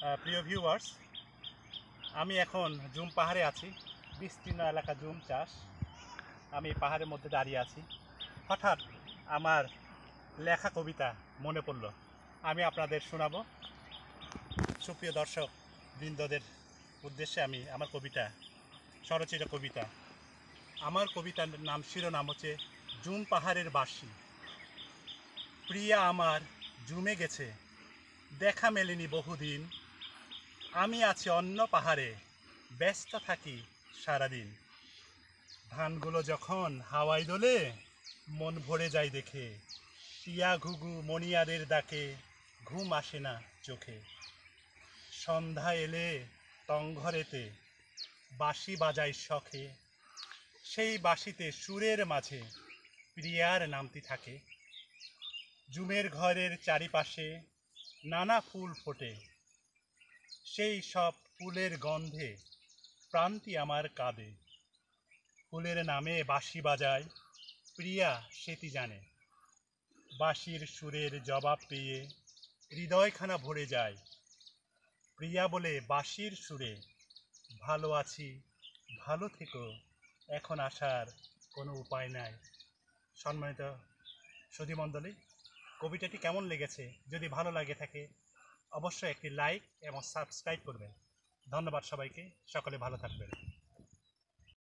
প্রিয় ভিউয়ার্স, আমি এখন জুম পাহাড়ে আছি। বিস্তীর্ণ এলাকা জুম চাষ। আমি পাহাড়ের মধ্যে দাঁড়িয়ে আছি। হঠাৎ আমার লেখা কবিতা মনে পড়ল, আমি আপনাদের শোনাবো। সুপ্রিয় দর্শক বৃন্দদের উদ্দেশ্যে আমি আমার কবিতা, স্বরচিত কবিতা। আমার কবিতার নাম, শিরোনাম হচ্ছে জুম পাহাড়ের বাঁশি। প্রিয়া আমার জুমে গেছে, দেখা মেলেনি বহুদিন। আমি আছি অন্য পাহাড়ে, ব্যস্ত থাকি সারাদিন। ধানগুলো যখন হাওয়ায় দোলে, মন ভরে যায় দেখে। টিয়া ঘুঘু মণিয়াদের ডাকে, ঘুম আসে না চোখে। সন্ধ্যা এলে টংঘরেতে বাঁশি বাজায় শখে। সেই বাঁশিতে সুরের মাঝে প্রিয়ার নামটি থাকে। জুমের ঘরের চারিপাশে নানা ফুল ফোটে। সেই সব ফুলের গন্ধে প্রান্তি আমার কাঁদে। ফুলের নামে বাঁশি বাজায় প্রিয়া, সেটি জানে। বাঁশির সুরের জবাব পেয়ে হৃদয়খানা ভরে যায়। প্রিয়া বলে বাঁশির সুরে, ভালো আছি, ভালো থেকো, এখন আসার কোনো উপায় নাই। সম্মানিত সুধীমণ্ডলী, কবিতাটি কেমন লেগেছে? যদি ভালো লাগে থাকে অবশ্যই একটি লাইক এবং সাবস্ক্রাইব করবেন। ধন্যবাদ সবাইকে। সকলে ভালো থাকবেন।